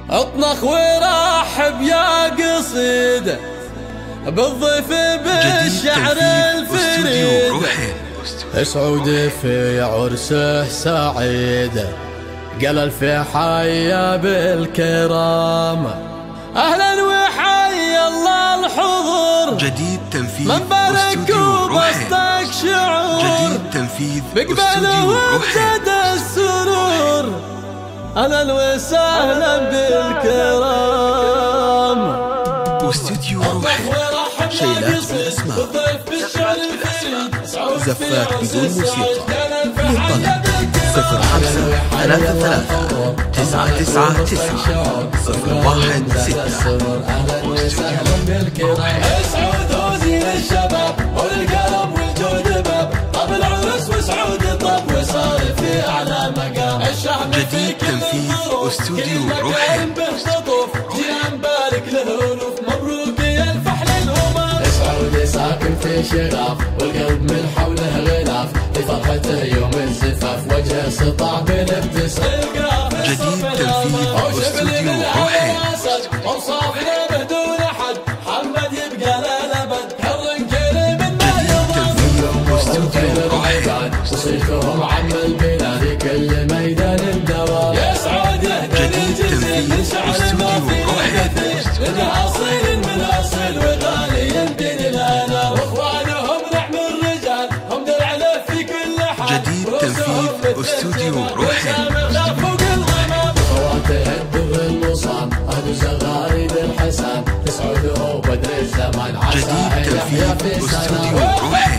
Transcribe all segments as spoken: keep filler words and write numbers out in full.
اطنخ ورحب يا قصيدة بالضيف بالشعر الفريد، سعود في عرسه سعيد، قلل في حيا بالكرامة، أهلا وحيا الله الحضور، جديد تنفيذ من بارك وبسطك شعور، جديد تنفيذ بقبله وابتد السرور، أهلا وسهلا بالكرامة. واستوديو روحي شيلات بالأسماء، زفات بدون موسيقى. للطلب صفر خمسة ثلاثة ثلاثة تسعة تسعة تسعة صفر واحد ستة. اسعود وزين الشباب والقلب والجود باب، طب العرس وسعود طب وصار في أعلى مقام، الشهم جديد تنفيذ استوديو روحي، جينا نبارك له ألوف مبروك يا الفحل الهمام. سعود ساكن في شغاف والقلب من حوله غلاف، لفرحته يوم الزفاف وجهه سطع بالابتسام. جديد تنفيذ استوديو روحي، وصافنا بدون حد محمد يبقى للابد، حر كريم ما يضام. استوديو روحي وصيفهم عم البلاد كل ميدان الدوام. يا سعود جديد تنفيذ استوديو روحي، اصيل من اصيل وغالي بين الانام، واخوانهم نعم الرجال هم درع له في كل حال. جديد تنفيذ استوديو روحي، فوق الغمام خواته الدر المصان، ابو زغاريد الحسن تسعده بدر الزمان. جديد تنفيذ استوديو روحي،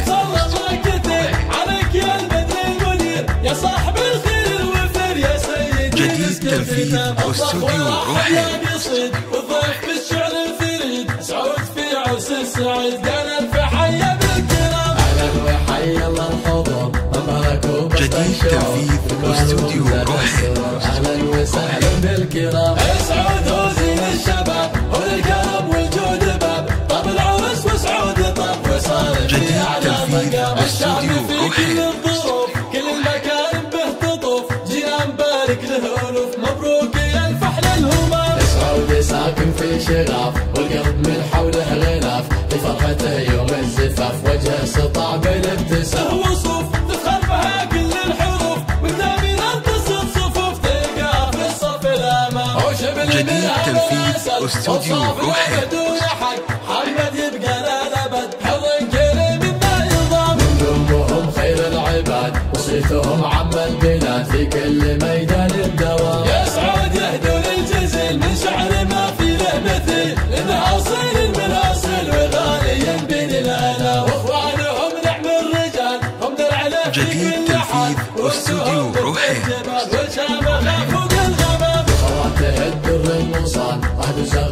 عليك يا البدر المنير يا صاحب الخير الوفر يا سيدي. جديد تنفيذ استوديو روحي، والضيف بالشعر الفريد، سعود في عرس السعيد قلب في حيا بالكرام، اهلا وحيا الله الحضور مبارك وبسطك. جديد تنفيذ استوديو روحي، اهلا وسهلا بالكرام. سعود وزين الشباب والكرم والجود باب، طب العرس وسعود طب وصار جديد تنفيذ استوديو روحي، كل المكان به تطوف، جينا نبارك له ألوف مبروك يا الفحل الهمام. سعود ساكن في شغاف والقلب من حوله غلاف، لفرحته يوم الزفاف وجهه سطع بالابتسام. وصوف تدخل بها كل الحروف، قدامنا تصل صفوف تلقاه في الصف الامام. جديد تنفيذ استوديو روحي، بدون حق محمد يبقى للابد، حر كريم ما يضام. نجومهم خير العباد وصيتهم عم البلاد في كل ميدان الدوام. يا سعود يهدون الجزيل من شعر ما في له مثيل، انه اصيل من اصيل وغالي بين الانام، واخوانهم نعم الرجال هم درع له في جديد كل حال. تنفيذ استوديو روحي، والشامخ فوق الغمام خواته الدر المصان،